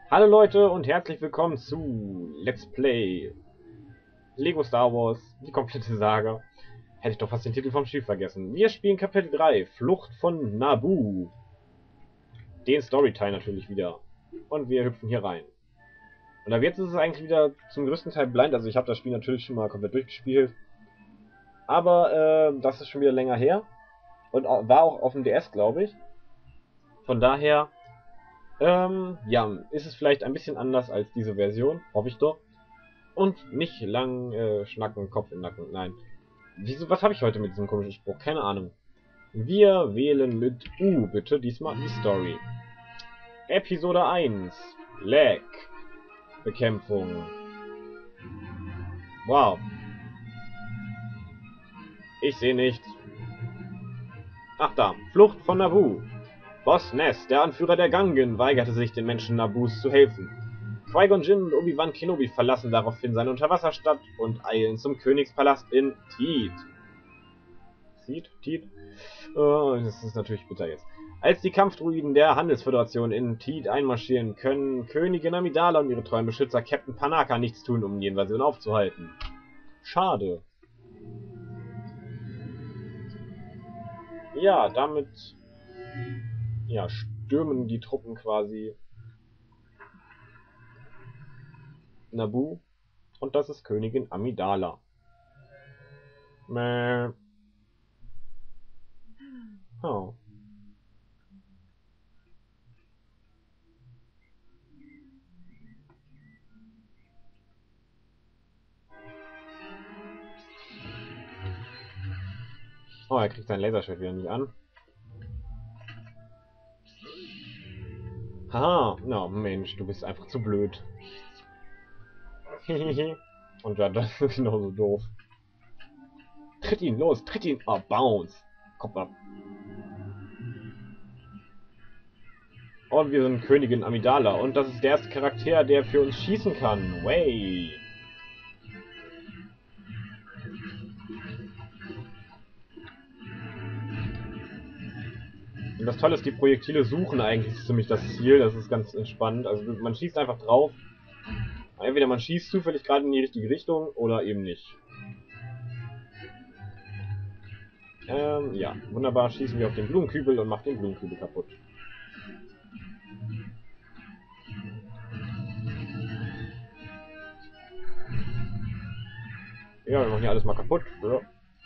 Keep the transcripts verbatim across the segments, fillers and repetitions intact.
Hallo Leute und herzlich willkommen zu Let's Play Lego Star Wars, die komplette Saga. Hätte ich doch fast den Titel vom Spiel vergessen. Wir spielen Kapitel drei, Flucht von Naboo. Den Storyteil natürlich wieder. Und wir hüpfen hier rein. Und ab jetzt ist es eigentlich wieder zum größten Teil blind. Also ich habe das Spiel natürlich schon mal komplett durchgespielt. Aber äh, das ist schon wieder länger her. Und war auch auf dem D S, glaube ich. Von daher, ähm, ja, ist es vielleicht ein bisschen anders als diese Version. Hoffe ich doch. Und nicht lang äh, schnacken, Kopf im Nacken. Nein. Wieso, was habe ich heute mit diesem komischen Spruch? Keine Ahnung. Wir wählen mit U, bitte, diesmal die Story. Episode eins. Lag. Bekämpfung. Wow. Ich sehe nichts. Ach da. Flucht von Naboo. Boss Ness, der Anführer der Gangen, weigerte sich, den Menschen Naboos zu helfen. Qui-Gon Jinn und Obi-Wan Kenobi verlassen daraufhin seine Unterwasserstadt und eilen zum Königspalast in Theed. Theed? Theed? Oh, das ist natürlich bitter jetzt. Als die Kampfdruiden der Handelsföderation in Theed einmarschieren, können Königin Amidala und ihre treuen Beschützer Captain Panaka nichts tun, um die Invasion aufzuhalten. Schade. Ja, damit ja, stürmen die Truppen quasi Naboo. Und das ist Königin Amidala. Mäh. Oh. Oh, er kriegt sein Laserschwert wieder nicht an. Haha, na Mensch, du bist einfach zu blöd. Und ja, das ist genauso doof. Tritt ihn, los, tritt ihn! Oh, bounce! Kopf ab. Und wir sind Königin Amidala. Und das ist der erste Charakter, der für uns schießen kann. Way! Und das Tolle ist, die Projektile suchen eigentlich ziemlich das Ziel. Das ist ganz entspannt. Also man schießt einfach drauf. Entweder man schießt zufällig gerade in die richtige Richtung oder eben nicht. Ähm, ja, wunderbar. Schießen wir auf den Blumenkübel und machen den Blumenkübel kaputt. Ja, wir machen hier alles mal kaputt. Ja.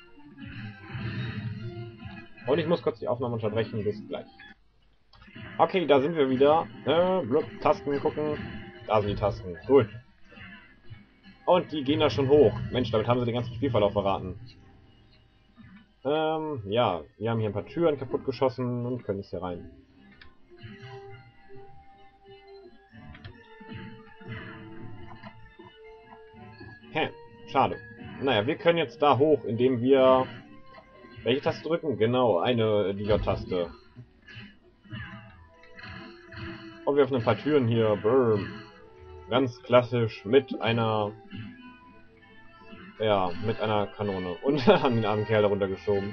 Und ich muss kurz die Aufnahme unterbrechen. Bis gleich. Okay, da sind wir wieder. Äh, blub, Tasten gucken. Da sind die Tasten. Gut. Und die gehen da schon hoch. Mensch, damit haben sie den ganzen Spielverlauf verraten. Ähm, ja. Wir haben hier ein paar Türen kaputt geschossen und können jetzt hier rein. Hä, schade. Naja, wir können jetzt da hoch, indem wir... Welche Taste drücken? Genau, eine, die J-Taste. Und wir öffnen ein paar Türen hier. Brrr. Ganz klassisch mit einer... Ja, mit einer Kanone. Und haben den armen Kerl darunter geschoben.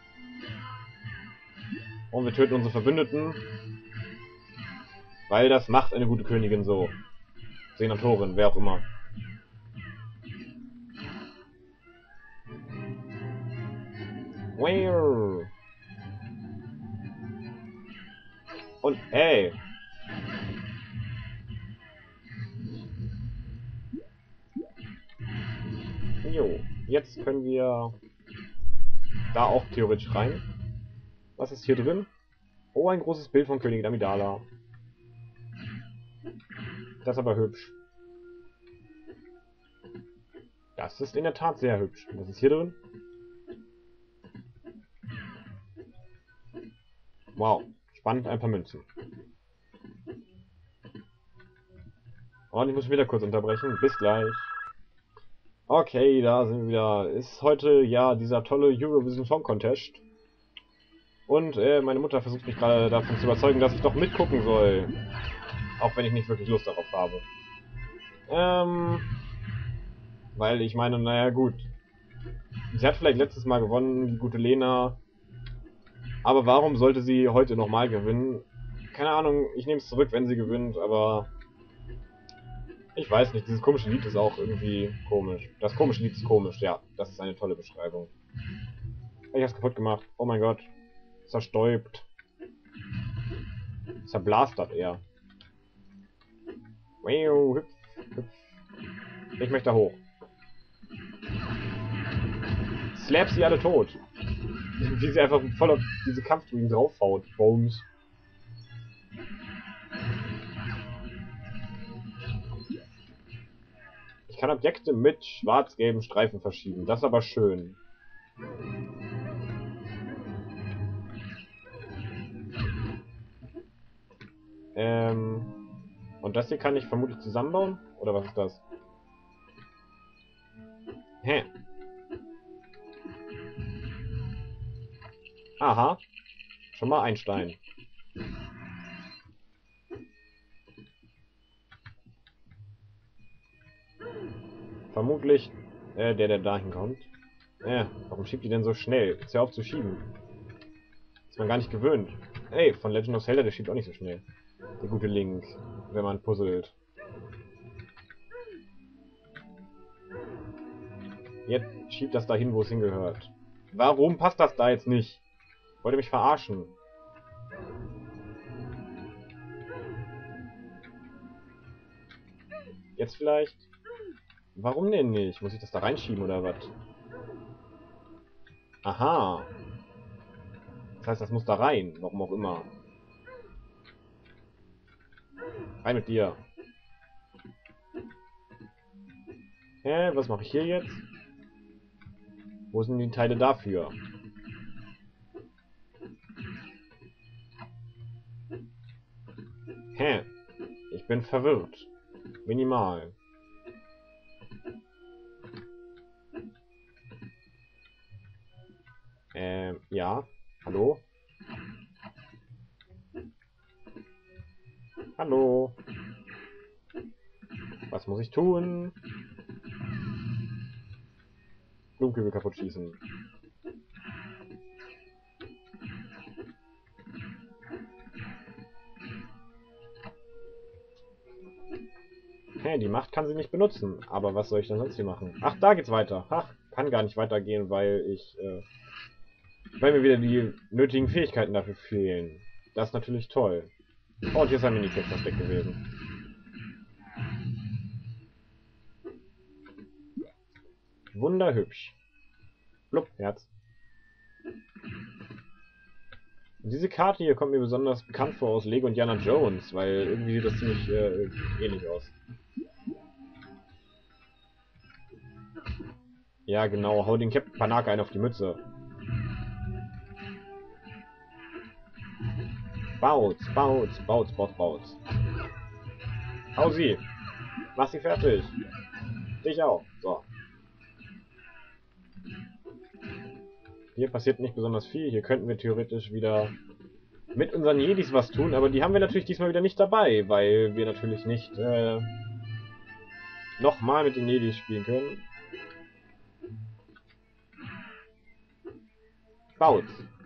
Und wir töten unsere Verbündeten. Weil das macht eine gute Königin so. Senatorin, wer auch immer. Und hey. Jo, jetzt können wir da auch theoretisch rein. Was ist hier drin? Oh, ein großes Bild von Königin Amidala. Das ist aber hübsch. Das ist in der Tat sehr hübsch. Was ist hier drin? Wow, spannend, ein paar Münzen. Und ich muss wieder kurz unterbrechen. Bis gleich. Okay, da sind wir wieder. Ist heute ja dieser tolle Eurovision Song Contest. Und äh, meine Mutter versucht mich gerade davon zu überzeugen, dass ich doch mitgucken soll. Auch wenn ich nicht wirklich Lust darauf habe. Ähm... Weil ich meine, naja gut. Sie hat vielleicht letztes Mal gewonnen, die gute Lena. Aber warum sollte sie heute nochmal gewinnen? Keine Ahnung, ich nehme es zurück, wenn sie gewinnt, aber... Ich weiß nicht, dieses komische Lied ist auch irgendwie komisch. Das komische Lied ist komisch, ja. Das ist eine tolle Beschreibung. Ich hab's kaputt gemacht. Oh mein Gott. Zerstäubt. Zerblastert eher. Wow, hüpf, hüpf. Ich möchte da hoch. Slap sie alle tot. Wie sie einfach voll auf diese Kampfdruiden draufhaut. Bones. Ich kann Objekte mit schwarz-gelben Streifen verschieben. Das ist aber schön. Ähm. Und das hier kann ich vermutlich zusammenbauen? Oder was ist das? Hä? Aha. Schon mal ein Stein. Vermutlich äh, der, der dahin kommt. Äh, warum schiebt die denn so schnell? Jetzt hör auf zu schieben. Ist man gar nicht gewöhnt. Ey, von Legend of Zelda, der schiebt auch nicht so schnell. Der gute Link, wenn man puzzelt. Jetzt schiebt das dahin, wo es hingehört. Warum passt das da jetzt nicht? Wollt ihr mich verarschen? Jetzt vielleicht? Warum denn nicht? Muss ich das da reinschieben oder was? Aha. Das heißt, das muss da rein. Warum auch immer. Rein mit dir. Hä? Was mache ich hier jetzt? Wo sind die Teile dafür? Hä? Ich bin verwirrt. Minimal. Ähm, ja. Hallo? Hallo? Was muss ich tun? Blumenkübel kaputt schießen. Hä, die Macht kann sie nicht benutzen. Aber was soll ich denn sonst hier machen? Ach, da geht's weiter. Ach, kann gar nicht weitergehen, weil ich, äh, weil mir wieder die nötigen Fähigkeiten dafür fehlen. Das ist natürlich toll. Oh, und hier ist ein Minikit versteckt gewesen. Wunderhübsch. Blub, Herz. Und diese Karte hier kommt mir besonders bekannt vor aus Lego Indiana Jones, weil irgendwie sieht das ziemlich äh, ähnlich aus. Ja, genau, hau den Captain Panaka einen auf die Mütze. Baut, baut, baut, baut, baut. Hau sie. Mach sie fertig. Dich auch. So. Hier passiert nicht besonders viel. Hier könnten wir theoretisch wieder mit unseren Jedis was tun, aber die haben wir natürlich diesmal wieder nicht dabei, weil wir natürlich nicht äh, nochmal mit den Jedis spielen können. Baut.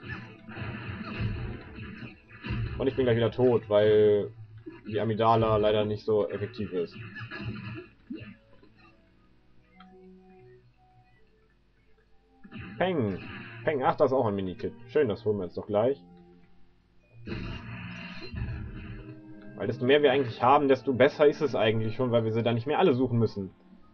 Und ich bin gleich wieder tot, weil die Amidala leider nicht so effektiv ist. Peng. Peng. Ach, das ist auch ein Minikit. Schön, das holen wir jetzt doch gleich. Weil desto mehr wir eigentlich haben, desto besser ist es eigentlich schon, weil wir sie dann nicht mehr alle suchen müssen.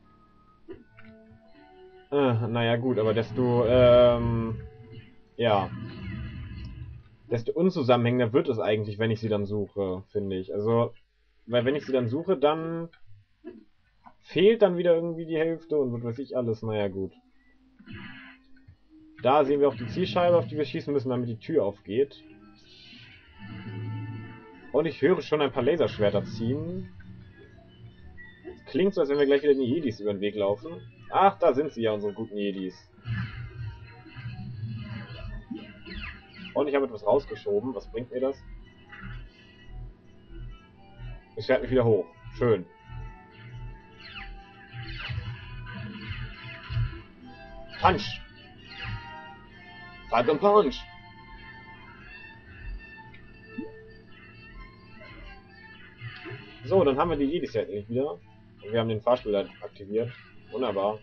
Äh, naja gut, aber desto, ähm, ja, desto unzusammenhängender wird es eigentlich, wenn ich sie dann suche, finde ich. Also, weil wenn ich sie dann suche, dann fehlt dann wieder irgendwie die Hälfte und was weiß ich alles, naja gut. Da sehen wir auch die Zielscheibe, auf die wir schießen müssen, damit die Tür aufgeht. Und ich höre schon ein paar Laserschwerter ziehen. Es klingt so, als wenn wir gleich wieder die Jedis über den Weg laufen. Ach, da sind sie ja, unsere guten Jedis. Und ich habe etwas rausgeschoben. Was bringt mir das? Ich werde mich wieder hoch. Schön. Punch! Falcon Punch! So, dann haben wir die Jedis ja endlich wieder. Wir haben den Fahrstuhl aktiviert. Wunderbar.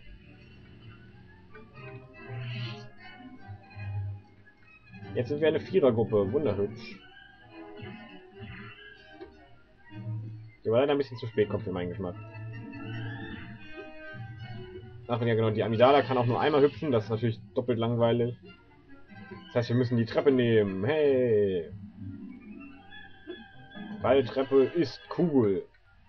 Jetzt sind wir eine Vierergruppe. Wunderhübsch. Die war leider ein bisschen zu spät, kommt für meinen Geschmack. Ach ja genau, die Amidala kann auch nur einmal hüpfen. Das ist natürlich doppelt langweilig. Das heißt, wir müssen die Treppe nehmen. Hey! Weil Treppe ist cool.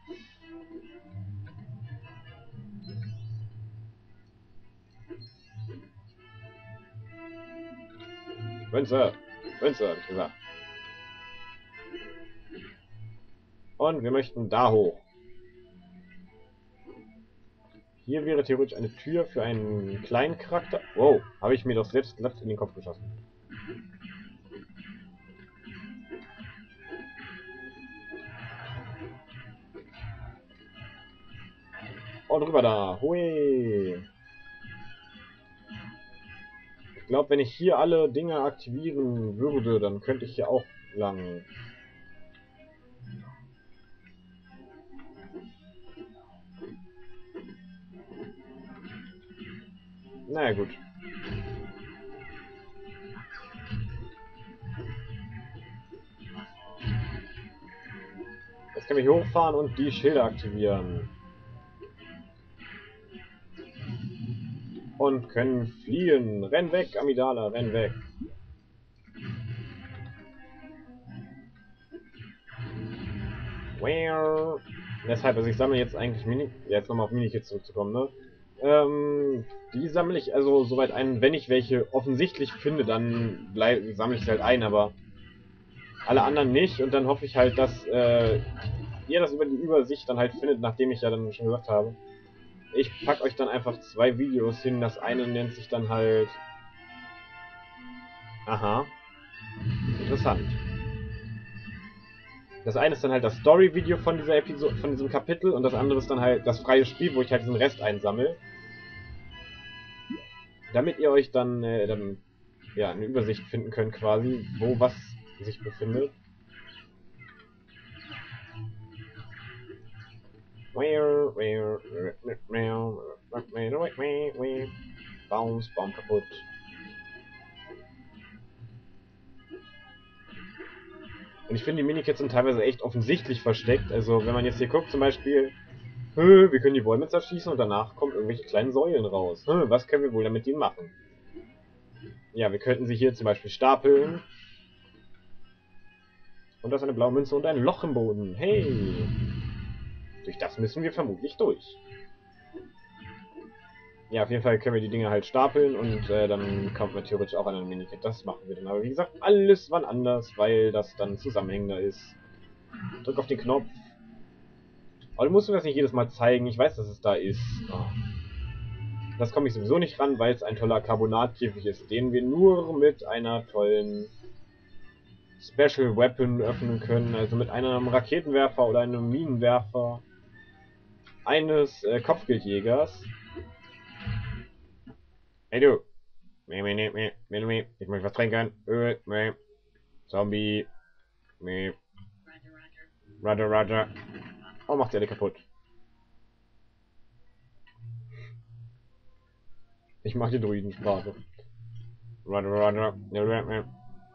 Münze! Münze, hab ich gesagt. Und wir möchten da hoch. Hier wäre theoretisch eine Tür für einen kleinen Charakter. Wow, habe ich mir doch selbst glatt in den Kopf geschossen. Und rüber da. Hui. Ich glaube, wenn ich hier alle Dinge aktivieren würde, dann könnte ich hier auch lang. Naja, gut. Jetzt können wir hier hochfahren und die Schilder aktivieren. Und können fliehen. Renn weg, Amidala, renn weg. Where? Deshalb, also ich sammle jetzt eigentlich Mini... Jetzt nochmal auf Minikits zurückzukommen, ne? Ähm, die sammle ich also soweit ein, wenn ich welche offensichtlich finde, dann sammle ich sie halt ein, aber alle anderen nicht. Und dann hoffe ich halt, dass äh, ihr das über die Übersicht dann halt findet, nachdem ich ja dann schon gesagt habe. Ich packe euch dann einfach zwei Videos hin. Das eine nennt sich dann halt... Aha. Interessant. Das eine ist dann halt das Story-Video von dieser Episode, von diesem Kapitel, und das andere ist dann halt das freie Spiel, wo ich halt diesen Rest einsammle. Damit ihr euch dann, äh, dann ja, eine Übersicht finden könnt quasi, wo was sich befindet. Bounce, Baum kaputt. Und ich finde, die Minikits sind teilweise echt offensichtlich versteckt. Also, wenn man jetzt hier guckt, zum Beispiel, wir können die Bäume zerschießen und danach kommen irgendwelche kleinen Säulen raus. Was können wir wohl damit ihnen machen? Ja, wir könnten sie hier zum Beispiel stapeln. Und da ist eine blaue Münze und ein Loch im Boden. Hey! Durch das müssen wir vermutlich durch. Ja, auf jeden Fall können wir die Dinge halt stapeln und äh, dann kommt man theoretisch auch an ein Minikit. Das machen wir dann. Aber wie gesagt, alles wann anders, weil das dann zusammenhängender ist. Drück auf den Knopf. Aber du musst mir das nicht jedes Mal zeigen. Ich weiß, dass es da ist. Oh. Das komme ich sowieso nicht ran, weil es ein toller Carbonatkäfig ist, den wir nur mit einer tollen Special Weapon öffnen können. Also mit einem Raketenwerfer oder einem Minenwerfer eines äh, Kopfgeldjägers. Hey du! Ich möchte was trinken. Zombie. Roger, Roger. Oh, macht sie alle kaputt. Ich mach die Druidensprache. Roger, Roger.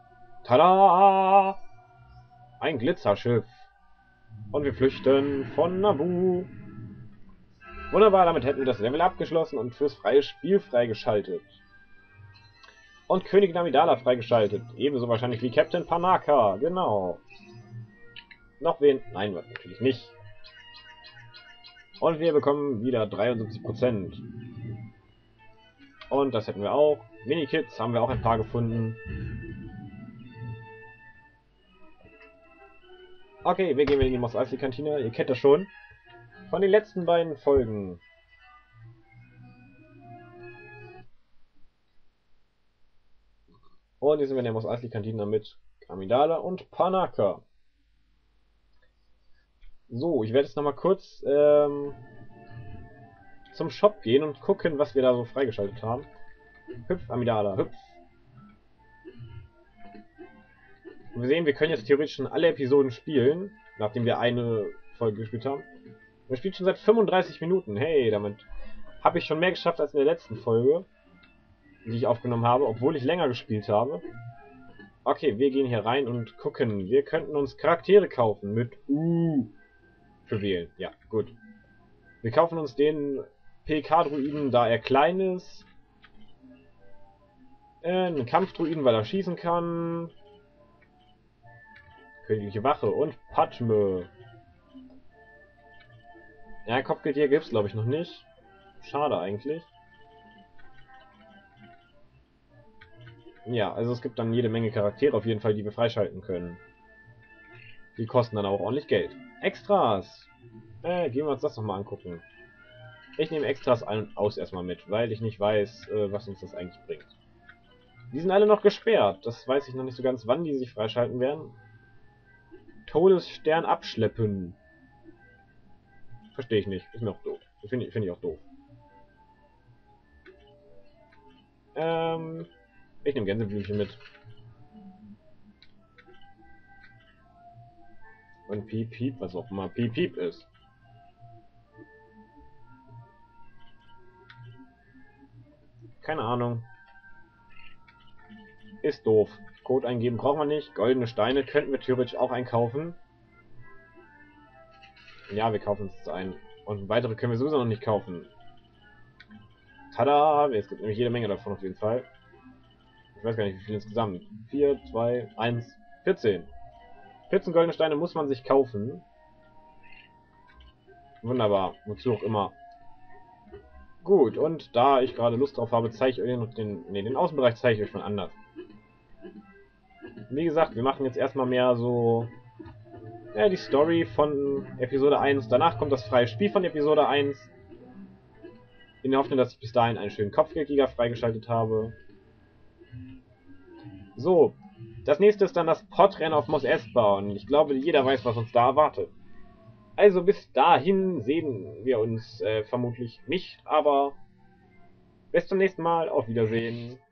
Tada! Ein Glitzerschiff. Und wir flüchten von Naboo. Wunderbar, damit hätten wir das Level abgeschlossen und fürs freie Spiel freigeschaltet. Und Königin Amidala freigeschaltet. Ebenso wahrscheinlich wie Captain Panaka. Genau. Noch wen? Nein, natürlich nicht. Und wir bekommen wieder dreiundsiebzig Prozent. Und das hätten wir auch. Minikits haben wir auch ein paar gefunden. Okay, wir gehen wieder in die Mos Eisley Kantine. Ihr kennt das schon. Von den letzten beiden Folgen. Und hier sind wir in der Mos Eisley Kantine mit Amidala und Panaka. So, ich werde jetzt nochmal kurz ähm, zum Shop gehen und gucken, was wir da so freigeschaltet haben. Hüpf, Amidala, hüpf. Und wir sehen, wir können jetzt theoretisch schon alle Episoden spielen, nachdem wir eine Folge gespielt haben. Wir spielen schon seit fünfunddreißig Minuten. Hey, damit habe ich schon mehr geschafft als in der letzten Folge, die ich aufgenommen habe, obwohl ich länger gespielt habe. Okay, wir gehen hier rein und gucken. Wir könnten uns Charaktere kaufen mit U für wählen. Ja, gut. Wir kaufen uns den P K-Druiden, da er klein ist. Äh, einen Kampfdruiden, weil er schießen kann. Königliche Wache und Padme. Ja, Kopfgeldjäger gibt's glaube ich noch nicht. Schade eigentlich. Ja, also es gibt dann jede Menge Charaktere auf jeden Fall, die wir freischalten können. Die kosten dann auch ordentlich Geld. Extras! Äh, gehen wir uns das nochmal angucken. Ich nehme Extras ein und aus erstmal mit, weil ich nicht weiß, äh, was uns das eigentlich bringt. Die sind alle noch gesperrt. Das weiß ich noch nicht so ganz, wann die sich freischalten werden. Todesstern abschleppen. Verstehe ich nicht. Ist mir auch doof. Finde find ich auch doof. Ähm, ich nehme Gänseblümchen mit. Und Piep Piep, was auch immer Piep Piep ist. Keine Ahnung. Ist doof. Code eingeben brauchen wir nicht. Goldene Steine könnten wir theoretisch auch einkaufen. Ja, wir kaufen uns ein. Und weitere können wir sowieso noch nicht kaufen. Tada! Es gibt nämlich jede Menge davon auf jeden Fall. Ich weiß gar nicht, wie viel insgesamt. vier, zwei, eins, vierzehn. vierzehn goldene Steine muss man sich kaufen. Wunderbar. Wozu auch immer. Gut, und da ich gerade Lust drauf habe, zeige ich euch noch den... Ne, den Außenbereich zeige ich euch von anders. Wie gesagt, wir machen jetzt erstmal mehr so... Ja, die Story von Episode eins. Danach kommt das freie Spiel von Episode eins. In der Hoffnung, dass ich bis dahin einen schönen Kopfgeldjäger freigeschaltet habe. So, das nächste ist dann das Podrennen auf Mos Espa. Und ich glaube, jeder weiß, was uns da erwartet. Also bis dahin sehen wir uns äh, vermutlich nicht, aber bis zum nächsten Mal. Auf Wiedersehen.